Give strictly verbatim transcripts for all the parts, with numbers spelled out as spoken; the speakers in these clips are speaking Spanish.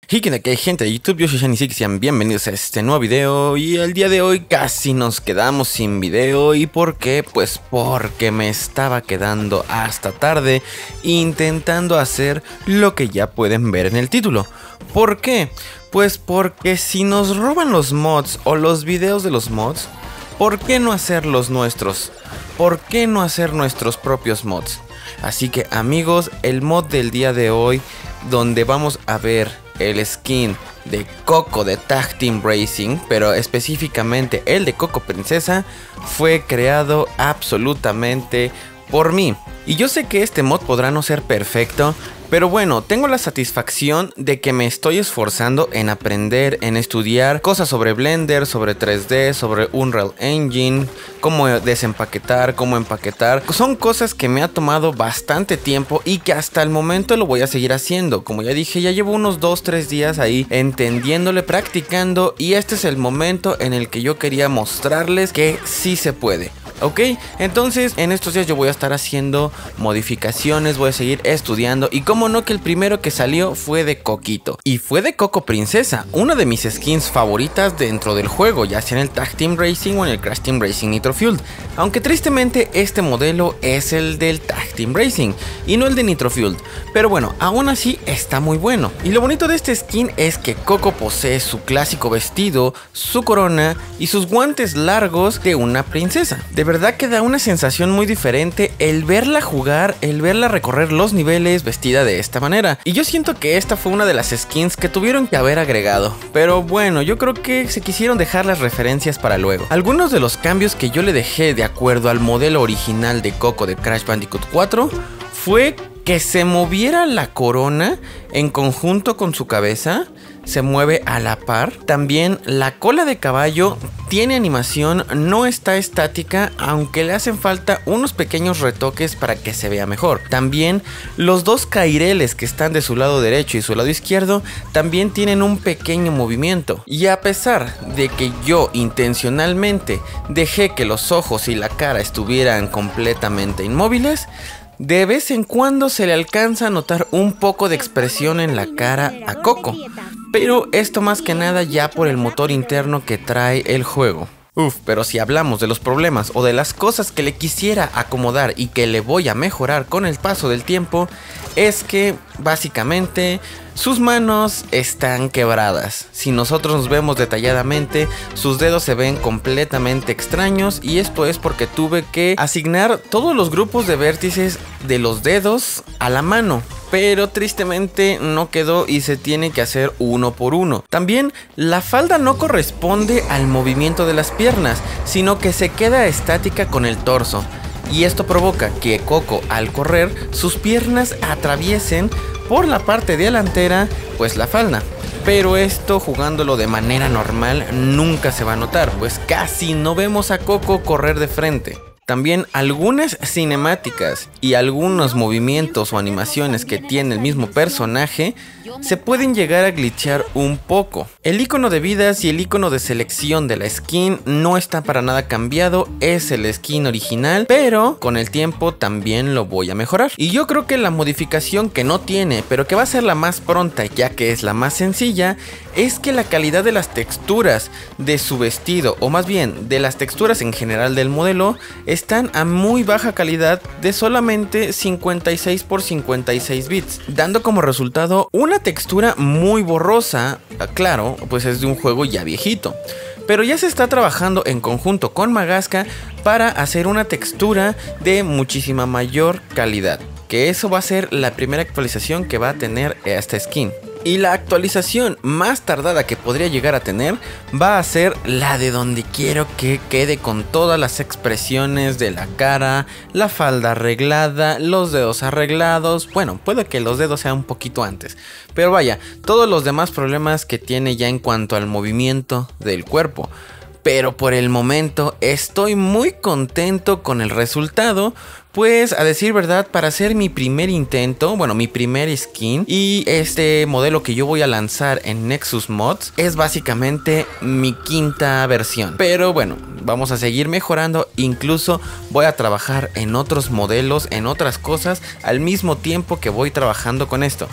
Y que hay gente de YouTube, yo soy Shiny, sean bienvenidos a este nuevo video. Y el día de hoy casi nos quedamos sin video. ¿Y por qué? Pues porque me estaba quedando hasta tarde intentando hacer lo que ya pueden ver en el título. ¿Por qué? Pues porque si nos roban los mods o los videos de los mods, ¿por qué no hacer los nuestros? ¿Por qué no hacer nuestros propios mods? Así que amigos, el mod del día de hoy, donde vamos a ver el skin de Coco de Tag Team Racing, pero específicamente el de Coco Princesa, fue creado absolutamente por mí. Y yo sé que este mod podrá no ser perfecto, pero bueno, tengo la satisfacción de que me estoy esforzando en aprender, en estudiar cosas sobre Blender, sobre tres D, sobre Unreal Engine, cómo desempaquetar, cómo empaquetar. Son cosas que me ha tomado bastante tiempo y que hasta el momento lo voy a seguir haciendo. Como ya dije, ya llevo unos dos tres días ahí entendiéndole, practicando, y este es el momento en el que yo quería mostrarles que sí se puede. Ok, entonces en estos días yo voy a estar haciendo modificaciones, voy a seguir estudiando. Y como no, que el primero que salió fue de Coquito, y fue de Coco Princesa, una de mis skins favoritas dentro del juego, ya sea en el Tag Team Racing o en el Crash Team Racing Nitro Fueled. Aunque tristemente este modelo es el del Tag Team Racing y no el de Nitro Fueled, pero bueno, aún así está muy bueno. Y lo bonito de este skin es que Coco posee su clásico vestido, su corona y sus guantes largos de una princesa. De verdad que da una sensación muy diferente el verla jugar, el verla recorrer los niveles vestida de esta manera. Y yo siento que esta fue una de las skins que tuvieron que haber agregado. Pero bueno, yo creo que se quisieron dejar las referencias para luego. Algunos de los cambios que yo le dejé de acuerdo al modelo original de Coco de Crash Bandicoot cuatro fue que se moviera la corona en conjunto con su cabeza. Se mueve a la par. También la cola de caballo tiene animación, no está estática, aunque le hacen falta unos pequeños retoques para que se vea mejor. También los dos caireles que están de su lado derecho y su lado izquierdo también tienen un pequeño movimiento. Y a pesar de que yo intencionalmente dejé que los ojos y la cara estuvieran completamente inmóviles, de vez en cuando se le alcanza a notar un poco de expresión en la cara a Coco. Pero esto más que nada ya por el motor interno que trae el juego. Uf, pero si hablamos de los problemas o de las cosas que le quisiera acomodar y que le voy a mejorar con el paso del tiempo, es que básicamente sus manos están quebradas. Si nosotros nos vemos detalladamente, sus dedos se ven completamente extraños, y esto es porque tuve que asignar todos los grupos de vértices de los dedos a la mano. Pero tristemente no quedó y se tiene que hacer uno por uno. También la falda no corresponde al movimiento de las piernas, sino que se queda estática con el torso. Y esto provoca que Coco, al correr, sus piernas atraviesen por la parte delantera pues la falda. Pero esto, jugándolo de manera normal, nunca se va a notar, pues casi no vemos a Coco correr de frente. También algunas cinemáticas y algunos movimientos o animaciones que tiene el mismo personaje se pueden llegar a glitchear un poco. El icono de vidas y el icono de selección de la skin no está para nada cambiado, es el skin original, pero con el tiempo también lo voy a mejorar. Y yo creo que la modificación que no tiene, pero que va a ser la más pronta ya que es la más sencilla, es que la calidad de las texturas de su vestido, o más bien de las texturas en general del modelo, están a muy baja calidad de solamente cincuenta y seis por cincuenta y seis bits, dando como resultado una textura muy borrosa. Claro, pues es de un juego ya viejito, pero ya se está trabajando en conjunto con Magasca para hacer una textura de muchísima mayor calidad, que eso va a ser la primera actualización que va a tener esta skin. Y la actualización más tardada que podría llegar a tener va a ser la de donde quiero que quede con todas las expresiones de la cara, la falda arreglada, los dedos arreglados. Bueno, puede que los dedos sean un poquito antes, pero vaya, todos los demás problemas que tiene ya en cuanto al movimiento del cuerpo. Pero por el momento estoy muy contento con el resultado, pues a decir verdad, para hacer mi primer intento, bueno, mi primer skin, y este modelo que yo voy a lanzar en Nexus Mods es básicamente mi quinta versión. Pero bueno, vamos a seguir mejorando, incluso voy a trabajar en otros modelos, en otras cosas, al mismo tiempo que voy trabajando con esto.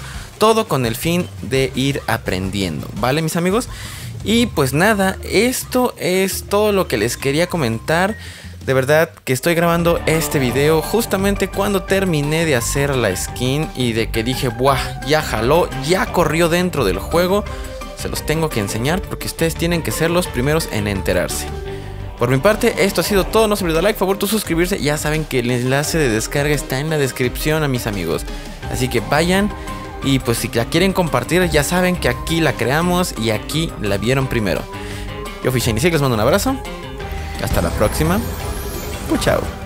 todo con el fin de ir aprendiendo, ¿vale, mis amigos? Y pues nada, esto es todo lo que les quería comentar. De verdad que estoy grabando este video justamente cuando terminé de hacer la skin y de que dije, buah, ya jaló, ya corrió dentro del juego. Se los tengo que enseñar porque ustedes tienen que ser los primeros en enterarse. Por mi parte, esto ha sido todo. No se olviden dar like, favor, suscribirse. Ya saben que el enlace de descarga está en la descripción, a mis amigos. Así que vayan. Y pues si la quieren compartir, ya saben que aquí la creamos y aquí la vieron primero. Yo fui Shiny Sig, les mando un abrazo. Hasta la próxima. Chao.